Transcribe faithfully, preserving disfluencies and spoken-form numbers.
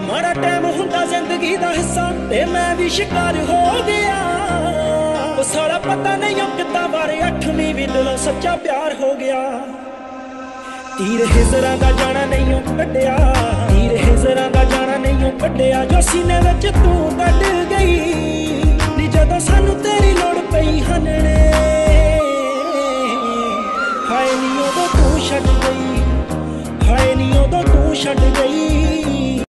माड़ा टाइम हुंदा जिंदगी दा हिस्सा ते मैं भी शिकार हो गया। ओ साला पता नहीं किद्दां बारे अठवीं भी दिलों सच्चा प्यार हो गया। तीर हिजरां दा जाना नहीं कड्डिया, तीर हिजरां दा जाना नहीं कड्डिया जो सीने विच तू कट गई नी जदों सानू तेरी लोड़ पई हनने। हाय नी उदों तू छड्ड गई, हाय नी उदों तू छड्ड गई।